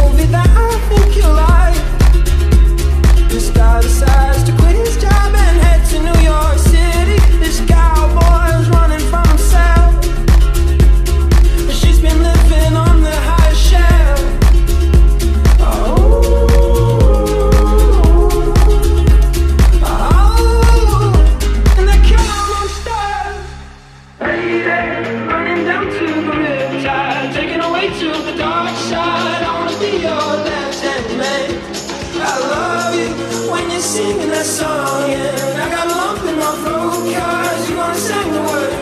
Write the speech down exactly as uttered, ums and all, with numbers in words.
movie that I think you like. This guy decides to quit his job and head to New York City. This cowboy's running from himself. She's been living on the high shelf. Oh, oh, and the car won't stop. Lady, running down to the riptide, taking away to the dark side. I wanna be your left-hand man. I love you when you're singing that song, and I got a lump in my throat 'cause you wanna sing the word